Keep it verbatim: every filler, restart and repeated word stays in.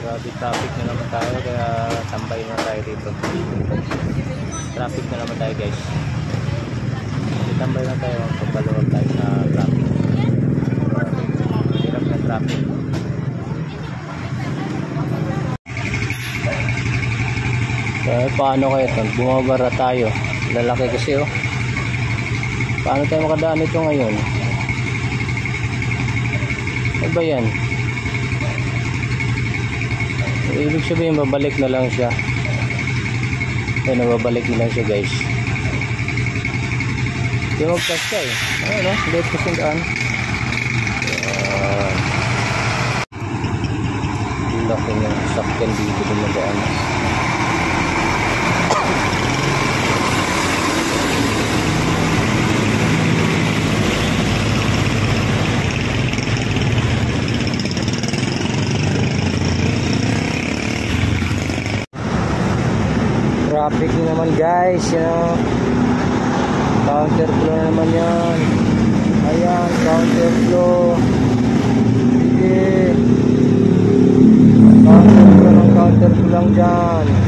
Grabe traffic na naman tayo, kaya tambay na tayo dito. Traffic na naman tayo guys. Tambay na tayo, pagbaluwag tayo sa traffic. Hirap na traffic. Eh, paano kaya ito? Bumabara tayo. Lalaki kasi oh. Paano tayo makadaan ito ngayon? Ano ba yan? Ibig sabihin babalik na lang siya. Ayun, nababalik na lang siya guys. Hindi magpas siya eh. Ayun o, late kasi yung daan. Ayan. Laki niya sakyan dito din na daan. Traffic na naman guys, you know. Counter flow na naman yan. Ayan, counter flow. Sige. Counter flow ng counter flow lang dyan.